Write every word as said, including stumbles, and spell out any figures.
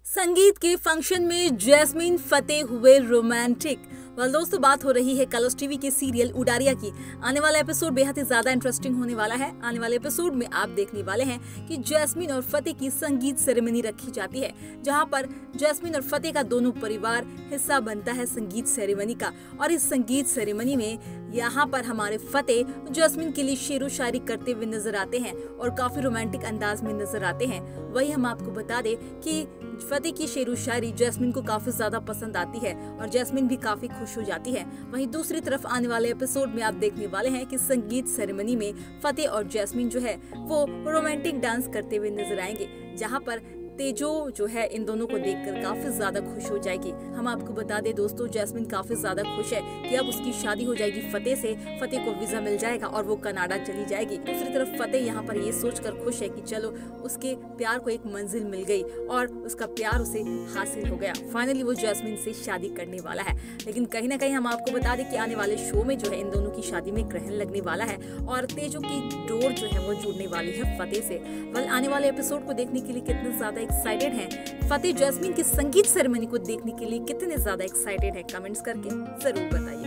संगीत के फंक्शन में जैस्मीन फतेह हुए रोमांटिक। वेल दोस्तों, बात हो रही है कलर्स टीवी के सीरियल उडारिया की। आने वाला एपिसोड बेहद ही ज्यादा इंटरेस्टिंग होने वाला है। आने वाले एपिसोड में आप देखने वाले हैं कि जैस्मीन और फतेह की संगीत सेरेमनी रखी जाती है, जहां पर जैस्मीन और फतेह का दोनों परिवार हिस्सा बनता है संगीत सेरेमनी का। और इस संगीत सेरेमनी में यहाँ पर हमारे फतेह जैस्मीन के लिए शेरो शायरी करते हुए नजर आते हैं और काफी रोमांटिक अंदाज में नजर आते हैं। वही हम आपको बता दें कि फतेह की शेरो शायरी जैस्मीन को काफी ज्यादा पसंद आती है और जैस्मीन भी काफी खुश हो जाती है। वहीं दूसरी तरफ आने वाले एपिसोड में आप देखने वाले हैं कि संगीत सेरेमनी में फतेह और जैस्मीन जो है वो रोमांटिक डांस करते हुए नजर आएंगे, जहां पर तेजो जो है इन दोनों को देखकर काफी ज्यादा खुश हो जाएगी। हम आपको बता दें दोस्तों, जैस्मीन काफी ज्यादा खुश है कि अब उसकी शादी हो जाएगी फतेह से। फतेह को वीजा मिल जाएगा और वो कनाडा चली जाएगी। दूसरी तरफ फतेह यहाँ पर ये सोचकर खुश है कि चलो उसके प्यार को एक मंजिल मिल गई और उसका प्यार उसे हासिल हो गया। फाइनली वो जैस्मीन से शादी करने वाला है। लेकिन कहीं ना कहीं हम आपको बता दें कि आने वाले शो में जो है इन दोनों की शादी में ग्रहण लगने वाला है और तेजो की डोर जो है वो जुड़ने वाली है फतेह से। वेल आने वाले एपिसोड को देखने के लिए कितने ज्यादा एक्साइटेड हैं फतेह जैस्मीन की संगीत सेरेमनी को देखने के लिए कितने ज्यादा एक्साइटेड हैं, कमेंट्स करके जरूर बताइए।